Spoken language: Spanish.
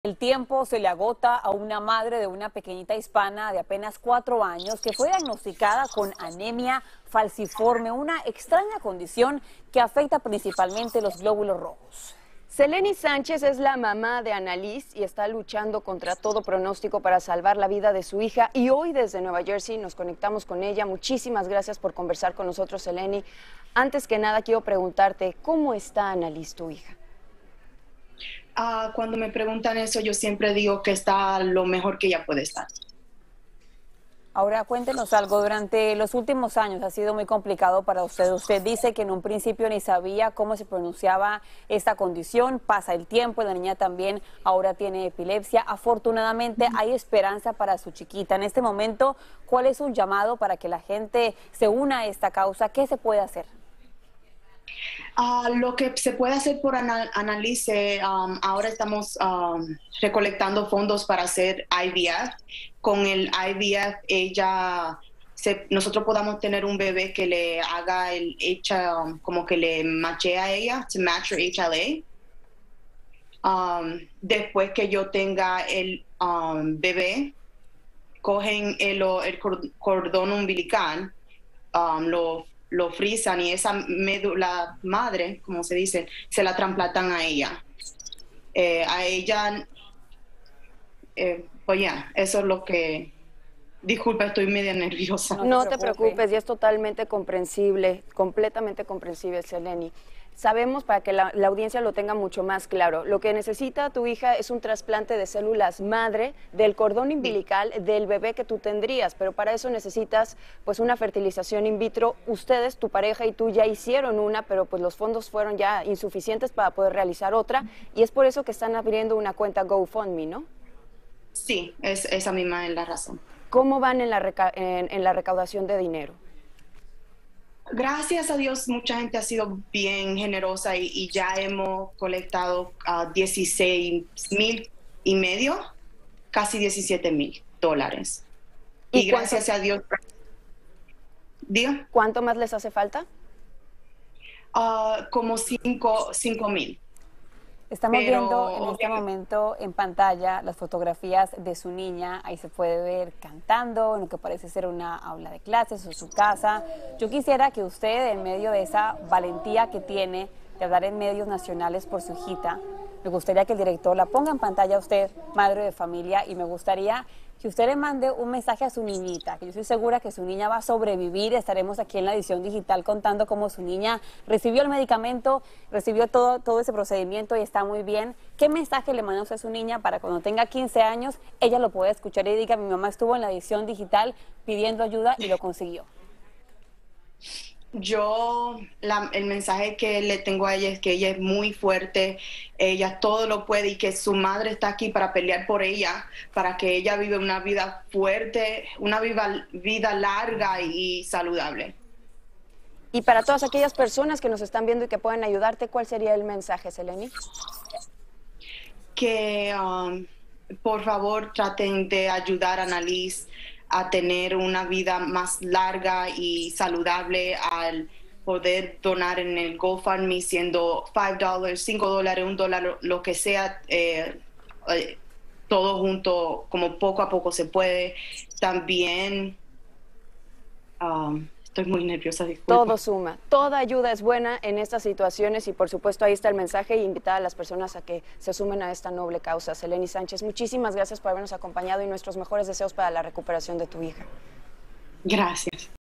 El tiempo se le agota a una madre de una pequeñita hispana de apenas 4 años que fue diagnosticada con anemia falciforme, una extraña condición que afecta principalmente los glóbulos rojos. Seleni Sánchez es la mamá de Annalise y está luchando contra todo pronóstico para salvar la vida de su hija. Y hoy desde Nueva Jersey nos conectamos con ella. Muchísimas gracias por conversar con nosotros, Seleni. Antes que nada quiero preguntarte, ¿cómo está Annalise, tu hija? Cuando me preguntan eso, yo siempre digo que está lo mejor que ella puede estar. Ahora cuéntenos algo, durante los últimos años ha sido muy complicado para usted. Usted dice que en un principio ni sabía cómo se pronunciaba esta condición, pasa el tiempo, la niña también ahora tiene epilepsia. Afortunadamente hay esperanza para su chiquita. En este momento, ¿cuál es un llamado para que la gente se una a esta causa? ¿Qué se puede hacer? Lo que se puede hacer por Annalise, ahora estamos recolectando fondos para hacer IVF. Con el IVF, nosotros podamos tener un bebé que le haga como que le machea a ella, to match her HLA. Después que yo tenga el bebé, cogen el cordón umbilical, lo frisan y esa médula madre, como se dice, se la trasplantan a ella. Pues ya, eso es lo que... Disculpa, estoy media nerviosa. No te preocupes, y es totalmente comprensible, completamente comprensible, Seleni. Sabemos, para que la audiencia lo tenga mucho más claro, lo que necesita tu hija es un trasplante de células madre del cordón umbilical del bebé que tú tendrías, pero para eso necesitas pues una fertilización in vitro. Ustedes, tu pareja y tú ya hicieron una, pero pues los fondos fueron ya insuficientes para poder realizar otra, y es por eso que están abriendo una cuenta GoFundMe, ¿no? Sí, esa misma es la razón. ¿Cómo van en la recaudación de dinero? Gracias a Dios, mucha gente ha sido bien generosa y ya hemos colectado $16,500, casi $17,000. Y gracias a Dios. ¿Diga? ¿Cuánto más les hace falta? Como 5,000. Estamos viendo en este momento en pantalla las fotografías de su niña. Ahí se puede ver cantando en lo que parece ser una aula de clases o su casa. Yo quisiera que usted, en medio de esa valentía que tiene de hablar en medios nacionales por su hijita, me gustaría que el director la ponga en pantalla a usted, madre de familia, y me gustaría que usted le mande un mensaje a su niñita, que yo estoy segura que su niña va a sobrevivir. Estaremos aquí en la edición digital contando cómo su niña recibió el medicamento, recibió todo ese procedimiento y está muy bien. ¿Qué mensaje le manda usted a su niña para cuando tenga 15 años, ella lo pueda escuchar y diga: mi mamá estuvo en la edición digital pidiendo ayuda y lo consiguió? El mensaje que le tengo a ella es que ella es muy fuerte, ella todo lo puede y que su madre está aquí para pelear por ella, para que ella viva una vida fuerte, una vida larga y saludable. Y para todas aquellas personas que nos están viendo y que pueden ayudarte, ¿cuál sería el mensaje, Seleni? Que por favor traten de ayudar a Annalise a tener una vida más larga y saludable al poder donar en el GoFundMe, siendo $5, $5, $1, lo que sea, todo junto, como poco a poco se puede. También, estoy muy nerviosa, disculpa. Todo suma, toda ayuda es buena en estas situaciones y por supuesto ahí está el mensaje y invitar a las personas a que se sumen a esta noble causa. Seleni Sánchez, muchísimas gracias por habernos acompañado y nuestros mejores deseos para la recuperación de tu hija. Gracias.